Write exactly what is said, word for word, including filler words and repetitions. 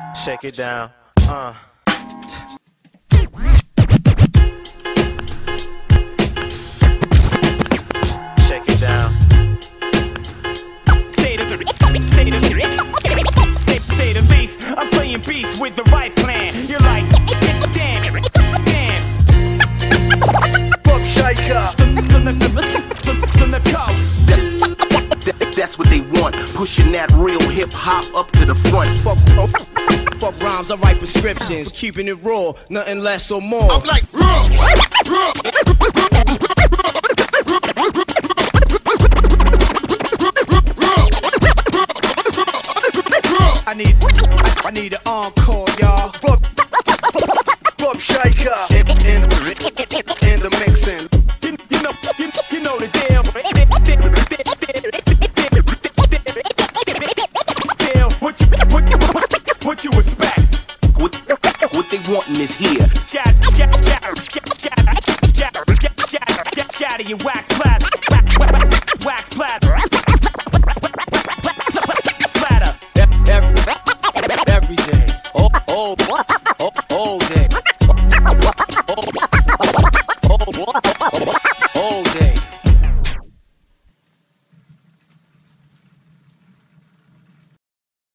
Shake it down, uh. Shake it down. Say the, say the, say, say the least. I'm playing beast with the right plan. You're like, damn, damn. Bob Shaker. From the, from the coast. That's what they want, pushing that real hip hop up to the front. Fuck, fuck rhymes, I write prescriptions, keeping it raw, nothing less or more. I'm like, raw, raw. I need, I need an encore, y'all. Bob, Bob Shaker in, in, in the mixing. You, you know, you, you know the deal. What you, what, what, what you expect? What, what they wantin' is here. Shatter your wax platter.